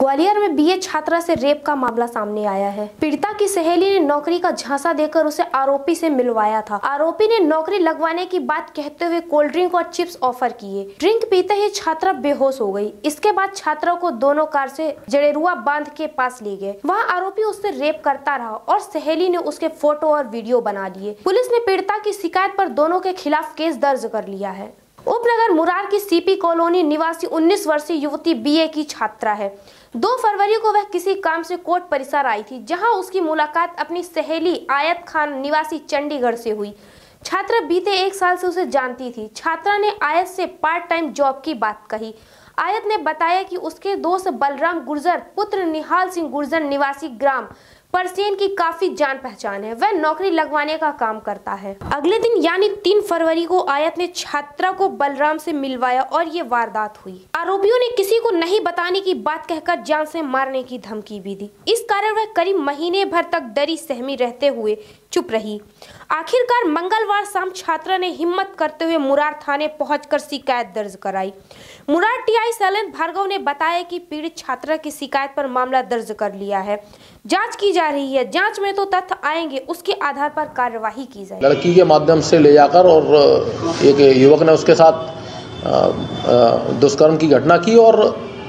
ग्वालियर में बीए छात्रा से रेप का मामला सामने आया है। पीड़िता की सहेली ने नौकरी का झांसा देकर उसे आरोपी से मिलवाया था। आरोपी ने नौकरी लगवाने की बात कहते हुए कोल्ड ड्रिंक और चिप्स ऑफर किए। ड्रिंक पीते ही छात्रा बेहोश हो गई। इसके बाद छात्रा को दोनों कार से जड़ेरुआ बांध के पास ले गए। वहाँ आरोपी उससे रेप करता रहा और सहेली ने उसके फोटो और वीडियो बना लिए। पुलिस ने पीड़िता की शिकायत पर दोनों के खिलाफ केस दर्ज कर लिया है। उपनगर मुरार की सीपी कॉलोनी निवासी 19 वर्षीय युवती बीए की छात्रा है। 2 फरवरी को वह किसी काम से कोर्ट परिसर आई थी, जहां उसकी मुलाकात अपनी सहेली आयत खान निवासी चंडीगढ़ से हुई। छात्रा बीते 1 साल से उसे जानती थी। छात्रा ने आयत से पार्ट टाइम जॉब की बात कही। आयत ने बताया कि उसके दोस्त बलराम गुर्जर पुत्र निहाल सिंह गुर्जर निवासी ग्राम परसेन की काफी जान पहचान है। वह नौकरी लगवाने का काम करता है। अगले दिन यानी 3 फरवरी को आयत ने छात्रा को बलराम से मिलवाया और ये वारदात हुई। आरोपियों ने किसी को नहीं बताने की बात कहकर जान से मारने की धमकी भी दी। इस कारण वह करीब महीने भर तक डरी सहमी रहते हुए चुप रही। आखिरकार मंगलवार शाम छात्रा ने हिम्मत करते हुए मुरार थाने पहुंचकर शिकायत दर्ज कराई। मुरार टीआई शैलेंद्र भार्गव ने बताया कि पीड़ित छात्रा की शिकायत पर मामला दर्ज कर लिया है। जांच की जा रही है। जांच में तो तथ्य आएंगे, उसके आधार पर कार्यवाही की जाएगी। लड़की के माध्यम से ले जाकर और एक युवक ने उसके साथ दुष्कर्म की घटना की और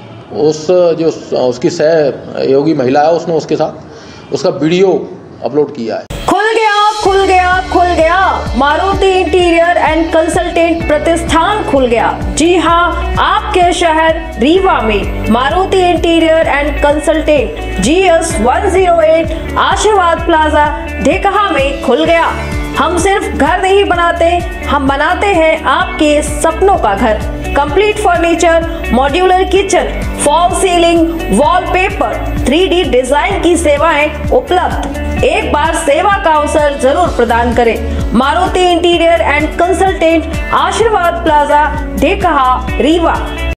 उसकी सहयोगी महिला है, उसने उसके साथ उसका वीडियो अपलोड किया है। खुल गया मारुति इंटीरियर एंड कंसल्टेंट प्रतिष्ठान खुल गया। जी हाँ, आपके शहर रीवा में Maruti interior and consultant GS 108 आशीर्वाद प्लाजा ढेकहा में खुल गया। हम सिर्फ घर नहीं बनाते, हम बनाते हैं आपके सपनों का घर। Complete furniture, modular kitchen, fall ceiling, wallpaper, 3D design की सेवाएं उपलब्ध। एक बार सेवा का अवसर जरूर प्रदान करें। Maruti interior and consultant Ashirwad plaza Dhekaha Rewa.